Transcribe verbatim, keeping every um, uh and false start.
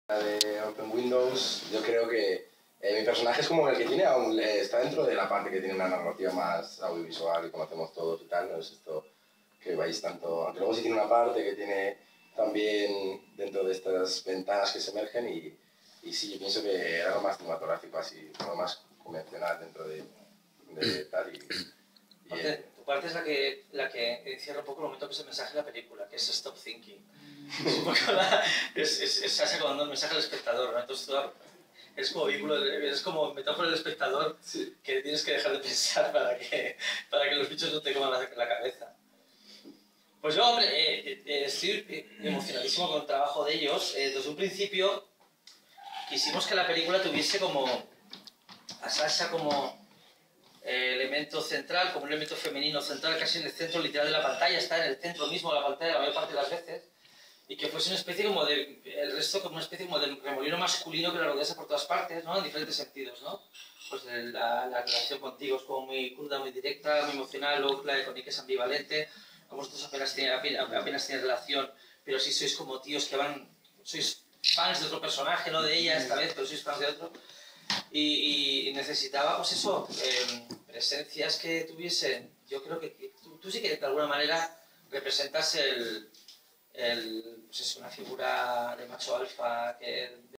de Open Windows, yo creo que eh, mi personaje es como el que tiene aún, eh, está dentro de la parte que tiene una narrativa más audiovisual y conocemos todos y tal, no es esto que vais tanto, aunque luego sí tiene una parte que tiene también dentro de estas ventanas que se emergen y, y sí, yo pienso que era algo más cinematográfico, así, algo más convencional dentro de, de tal y... y Parte, tu parte es la que, la que encierra un poco el momento que es el mensaje de la película, que es Stop Thinking. Es un poco la, es, es, es Sasha cuando el mensaje al espectador, ¿no? Entonces tú eres como vínculo, eres como metáfora del espectador, sí, que tienes que dejar de pensar para que, para que los bichos no te coman la, la cabeza. Pues yo, hombre, eh, eh, estoy emocionadísimo con el trabajo de ellos. Eh, desde un principio quisimos que la película tuviese como a Sasha como eh, elemento central, como un elemento femenino central, casi en el centro literal de la pantalla, está en el centro mismo de la pantalla la mayor parte de las veces, y que fuese una especie como de, el resto como una especie como de remolino masculino que la rodease por todas partes, ¿no? En diferentes sentidos, ¿no? Pues la, la relación contigo es como muy cruda, muy directa, muy emocional, luego la de Connie es ambivalente, como vosotros apenas tienen, apenas, apenas tienen relación, pero sí sois como tíos que van, sois fans de otro personaje, no de ella esta vez, pero sois fans de otro. Y, y necesitaba, pues eso, eh, presencias que tuviesen. Yo creo que, que tú, tú sí que de alguna manera representas el, el, pues es una figura de macho alfa que